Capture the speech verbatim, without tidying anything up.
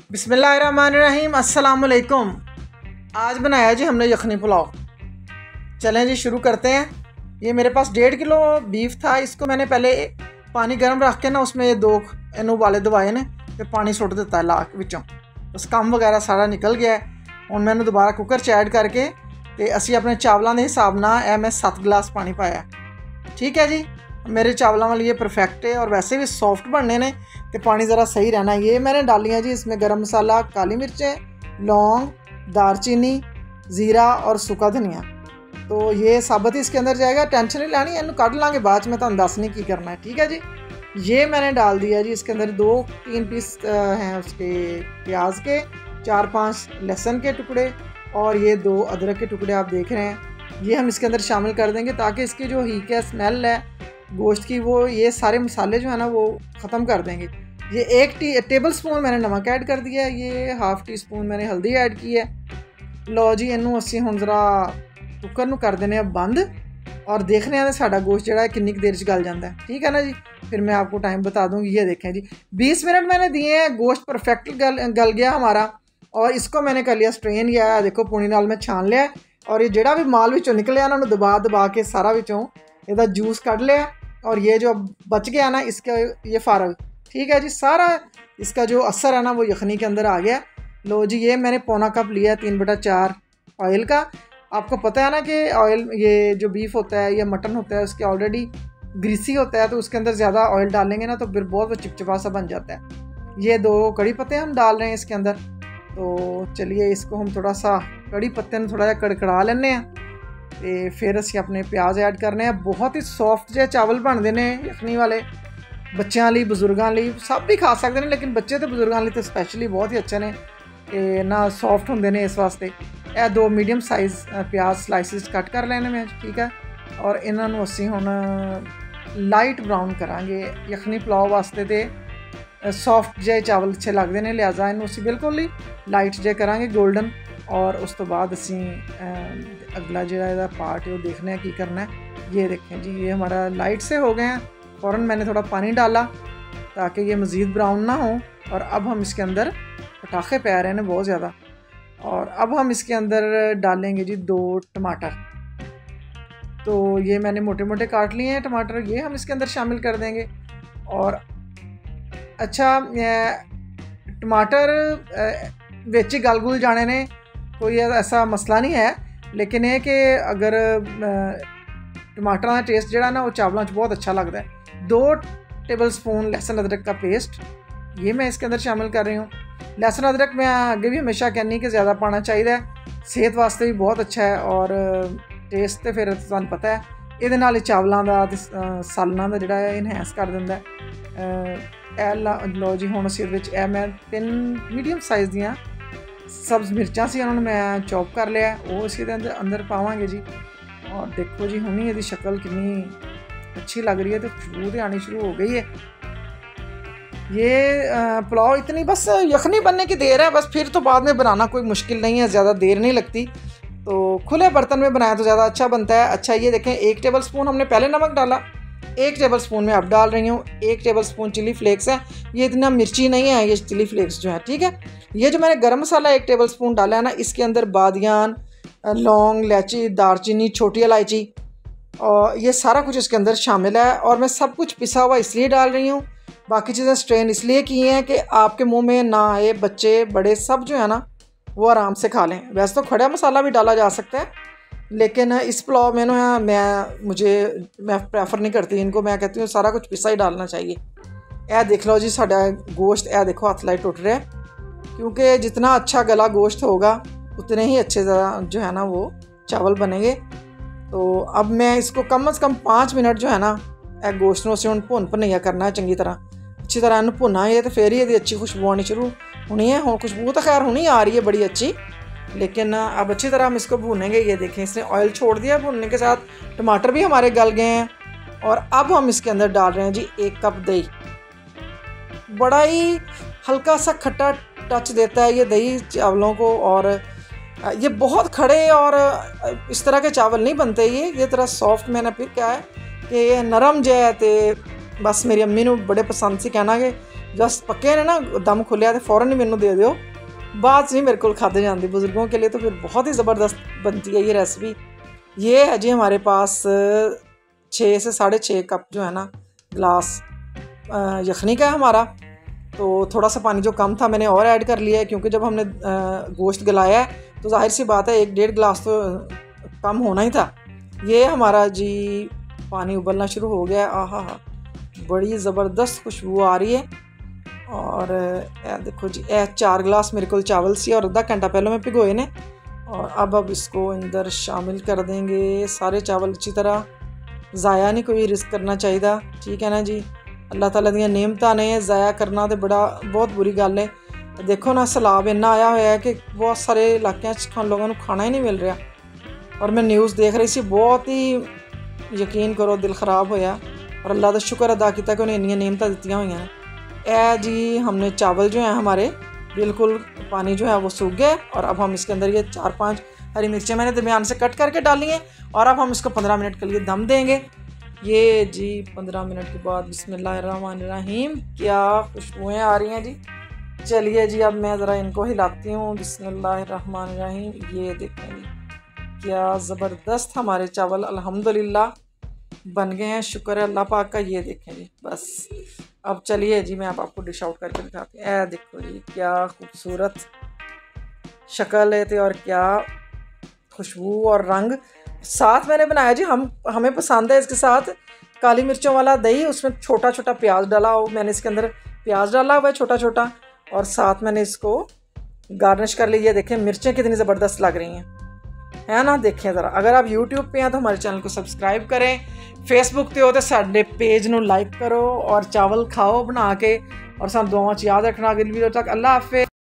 बिस्मिल्लाहिर्रहमानिर्रहीम, अस्सलाम वालेकुम। आज बनाया जी हमने यखनी पुलाव। चलें जी शुरू करते हैं। ये मेरे पास डेढ़ किलो बीफ था। इसको मैंने पहले पानी गर्म रख के ना उसमें ये दो इन उबाले दवाए ने फिर पानी सुट दिता है लाख विचों, उस कम वगैरह सारा निकल गया है। हुण मैंने दोबारा कुकर च ऐड करके ते असी अपने चावलों के हिसाब नाल ए मैं सत्त गिलास पानी पाया। ठीक है जी, मेरे चावलों वाली ये परफेक्ट है और वैसे भी सॉफ्ट बनने ने तो पानी ज़रा सही रहना। ये मैंने डाली है जी इसमें गरम मसाला, काली मिर्चें, लौंग, दालचीनी, ज़ीरा और सूखा धनिया। तो ये साबत ही इसके अंदर जाएगा, टेंशन नहीं लेनी, इन्हू कढ़ लाँगे बाद में, तुहानू दस नहीं की करना है। ठीक है जी, ये मैंने डाल दिया जी इसके अंदर दो तीन पीस हैं उसके प्याज के, चार पाँच लहसुन के टुकड़े और ये दो अदरक के टुकड़े आप देख रहे हैं। ये हम इसके अंदर शामिल कर देंगे ताकि इसकी जो हीक है, स्मेल है गोश्त की, वो ये सारे मसाले जो है ना वो ख़त्म कर देंगे। ये एक टी टेबल स्पून मैंने नमक ऐड कर दिया है, ये हाफ टी स्पून मैंने हल्दी ऐड की है। लो जी, इनू असी हुण ज़रा कुकर नू कर देने बंद और देखने हैं साडा गोश्त जो है कितनी देर च गल जाता है। ठीक है ना जी, फिर मैं आपको टाइम बता दूँगी। ये देखें जी, बीस मिनट मैंने दिए हैं, गोश्त परफेक्ट गल गल गया हमारा और इसको मैंने कर लिया स्ट्रेन किया। देखो पुनी नाल मैं छान लिया और ये जोड़ा भी माल विचों निकलिया ना उन्होंने दबा दबा के सारा विचों इसका जूस कढ़ लिया और ये जो बच गया ना इसका ये फारग। ठीक है जी, सारा इसका जो असर है ना वो यखनी के अंदर आ गया। लो जी, ये मैंने पौना कप लिया तीन बटा चार ऑयल का। आपको पता है ना कि ऑयल ये जो बीफ होता है या मटन होता है उसके ऑलरेडी ग्रीसी होता है, तो उसके अंदर ज़्यादा ऑयल डालेंगे ना तो फिर बहुत वो चिपचिपा सा बन जाता है। ये दो कड़ी पत्ते हम डाल रहे हैं इसके अंदर। तो चलिए इसको हम थोड़ा सा कड़ी पत्ते में थोड़ा सा कड़कड़ा लेने हैं तो फिर असी अपने प्याज ऐड करने हैं। बहुत ही सॉफ्ट जे चावल बनते हैं यखनी वाले, बच्चों लिए बजुर्गों लिए सब भी खा सकते हैं, लेकिन बच्चे तो बजुर्गों लिए तो स्पैशली बहुत ही अच्छे ने कि ना सॉफ्ट होंगे ने। इस वास्ते यह दो मीडियम साइज़ प्याज स्लाइसिस कट कर लेने में। ठीक है, और इन्हों असी हुण लाइट ब्राउन करांगे। यखनी पुलाव वास्ते तो सॉफ्ट जे चावल अच्छे लगते हैं, लिहाजा इन्हू असी बिल्कुल ही लाइट जे करांगे गोल्डन। और उस तो बाद असी अगला जो पार्ट है वो देखने हैं की करना है। ये देखें जी, ये हमारा लाइट से हो गए हैं। फ़ौरन मैंने थोड़ा पानी डाला ताकि ये मज़ीद ब्राउन ना हो। और अब हम इसके अंदर पटाखे पै रहे हैं बहुत ज़्यादा। और अब हम इसके अंदर डालेंगे जी दो टमाटर। तो ये मैंने मोटे मोटे काट लिए हैं टमाटर, ये हम इसके अंदर शामिल कर देंगे। और अच्छा, टमाटर विच गल गुल जाने ने कोई ऐसा मसला नहीं है, लेकिन ये कि अगर टमाटर का टेस्ट जोड़ा ना वो चावलों बहुत अच्छा लगता है। दो टेबल स्पून लहसुन अदरक का पेस्ट ये मैं इसके अंदर शामिल कर रही हूँ। लहसुन अदरक मैं आगे भी हमेशा कहनी कि ज़्यादा पाना चाहिए, सेहत वास्ते भी बहुत अच्छा है और टेस्ट तो फिर तुहानू पता है ये नाल चावलों का सालना का जोड़ा इनहैंस कर दिंदा है। लो जी, हुण असीं इहदे विच मैं तीन मीडियम साइज़ दियाँ सब्ज़ मिर्चां सी उन्होंने मैं चॉप कर लिया, वो इसके अंदर अंदर पावांगे जी। और देखो जी, हुणी इसकी शक्ल कितनी अच्छी लग रही है, तो खुशबू तो आनी शुरू हो गई है। ये पुलाव इतनी बस यखनी बनने की देर है, बस फिर तो बाद में बनाना कोई मुश्किल नहीं है, ज़्यादा देर नहीं लगती। तो खुले बर्तन में बनाया तो ज़्यादा अच्छा बनता है। अच्छा, ये देखें, एक टेबल स्पून हमने पहले नमक डाला, एक टेबल स्पून में अब डाल रही हूँ। एक टेबल स्पून चिली फ्लेक्स है, ये इतना मिर्ची नहीं है ये चिली फ्लेक्स जो है। ठीक है, ये जो मैंने गरम मसाला एक टेबल स्पून डाला है ना, इसके अंदर बादियान, लौंग, इलायची, दालचीनी, छोटी इलायची और ये सारा कुछ इसके अंदर शामिल है। और मैं सब कुछ पिसा हुआ इसलिए डाल रही हूँ, बाकी चीज़ें स्ट्रेन इसलिए की हैं कि आपके मुंह में ना आए, बच्चे बड़े सब जो है ना वो आराम से खा लें। वैसे तो खड़ा मसाला भी डाला जा सकता है, लेकिन इस पुलाव में ना मैं मुझे मैं प्रेफर नहीं करती इनको, मैं कहती हूँ सारा कुछ पिसा ही डालना चाहिए। यह देख लो जी, साडा गोश्त यह देखो हाथ लाई टुट रहा है, क्योंकि जितना अच्छा गला गोश्त होगा उतने ही अच्छे जो है ना वो चावल बनेंगे। तो अब मैं इसको कम अज़ कम पाँच मिनट जो है ना यह गोश्त में हम भुन भुनैया करना है चंगी तरह, अच्छी तरह इन्हू भुनांगे तो फिर ही ये अच्छी खुशबू आनी शुरू होनी है। हुण खुशबू तो खैर हुणी आ रही है बड़ी अच्छी, लेकिन अब अच्छी तरह हम इसको भूनेंगे। ये देखें, इसने ऑयल छोड़ दिया, भूनने के साथ टमाटर भी हमारे गल गए हैं। और अब हम इसके अंदर डाल रहे हैं जी एक कप दही। बड़ा ही हल्का सा खट्टा टच देता है ये दही चावलों को, और ये बहुत खड़े और इस तरह के चावल नहीं बनते। ये ये तरह सॉफ्ट मैंने फिर क्या है कि ये नरम जो है तो बस मेरी अम्मी ने बड़े पसंद से कहना कि जस्ट पक्के ने ना दम खुलिया तो फौरन ही मैनू दे दिओ, बाद नहीं मेरे को खाते जाती। बुजुर्गों के लिए तो फिर बहुत ही ज़बरदस्त बनती है ये रेसिपी। ये है जी हमारे पास छः से साढ़े छः कप जो है ना गिलास यखनी का है हमारा। तो थोड़ा सा पानी जो कम था मैंने और ऐड कर लिया है, क्योंकि जब हमने गोश्त गलाया है तो जाहिर सी बात है एक डेढ़ गिलास तो कम होना ही था। ये हमारा जी पानी उबलना शुरू हो गया। आहा हा, बड़ी ज़बरदस्त खुशबू आ रही है। और ए देखो जी, ए चार गिलास मेरे को चावल सी और आधा घंटा पहले मैं भिगोए ने। और अब अब इसको अंदर शामिल कर देंगे सारे चावल अच्छी तरह। ज़ाया नहीं कोई रिस्क करना चाहिए, ठीक है ना जी। अल्लाह ताला दी नेमतां ने ज़ाया करना तो बड़ा बहुत बुरी गल है। देखो ना सैलाब इन्ना आया हुआ है कि बहुत सारे इलाकों च लोगों को खाना ही नहीं मिल रहा। और मैं न्यूज़ देख रही सी, बहुत ही यकीन करो दिल ख़राब होया। और अल्लाह का शुक्र अदा किया कि उन्हें इन्नियां नेमतां दित्तियां हुई हैं। ए जी हमने चावल जो हैं हमारे बिल्कुल पानी जो है वो सूख गए। और अब हम इसके अंदर ये चार पांच हरी मिर्चें मैंने दरमियान से कट करके डाली हैं। और अब हम इसको पंद्रह मिनट के लिए दम देंगे। ये जी पंद्रह मिनट के बाद बिस्मिल्लाहिर्रहमानिर्रहीम, क्या खुशबुएँ आ रही हैं जी। चलिए जी अब मैं ज़रा इनको हिलाती हूँ। बिस्मिल्लाहिर्रहमानिर्रहीम, ये देखें जी क्या ज़बरदस्त हमारे चावल अल्हम्दुलिल्लाह बन गए हैं। शुक्र है अल्लाह पाक का। ये देखें जी बस अब चलिए जी मैं अब आपको डिश आउट करके दिखाती हूँ। ए देखो जी क्या खूबसूरत शक्ल है और क्या खुशबू और रंग। साथ मैंने बनाया जी, हम हमें पसंद है इसके साथ काली मिर्चों वाला दही। उसमें छोटा छोटा प्याज डाला हो, मैंने इसके अंदर प्याज डाला हुआ है छोटा छोटा। और साथ मैंने इसको गार्निश कर ली। ये देखें मिर्चें कितनी ज़बरदस्त लग रही हैं, है ना। देखें ज़रा, अगर आप यूट्यूब पे हैं तो हमारे चैनल को सब्सक्राइब करें, फेसबुक पे हो तो साडे पेज नू लाइक करो और चावल खाओ बना के। और सानू दुआवां च याद रखना। अगली वीडियो तक अल्लाह हाफिज़।